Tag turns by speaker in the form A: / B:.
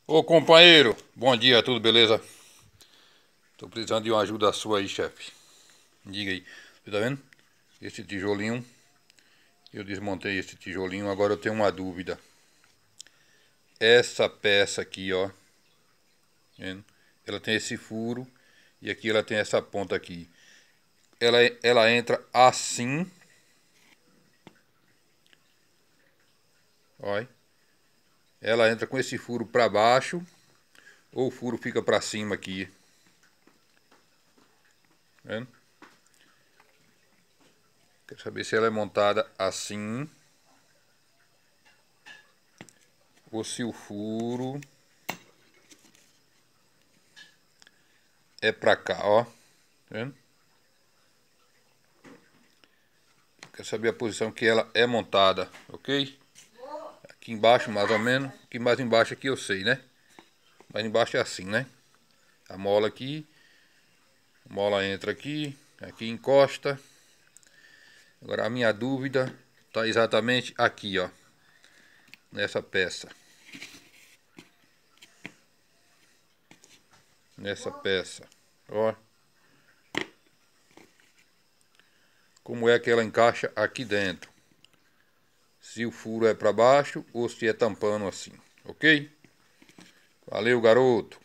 A: Ô companheiro, bom dia, tudo beleza? Tô precisando de uma ajuda sua aí, chefe. Diga aí, você tá vendo? Esse tijolinho, eu desmontei esse tijolinho, agora eu tenho uma dúvida. Essa peça aqui, ó, vendo? Ela tem esse furo e aqui ela tem essa ponta aqui. Ela entra assim, ó. Ela entra com esse furo pra baixo ou o furo fica pra cima aqui, vendo? Quero saber se ela é montada assim ou se o furo é pra cá, ó, tá vendo? Quero saber a posição que ela é montada, ok? Aqui embaixo mais ou menos, aqui mais embaixo aqui eu sei, né? Mais embaixo é assim, né? A mola aqui, a mola entra aqui, aqui encosta. Agora a minha dúvida tá exatamente aqui, ó, nessa peça. Nessa peça, ó. Como é que ela encaixa aqui dentro? Se o furo é para baixo ou se é tampando assim, ok? Valeu, garoto!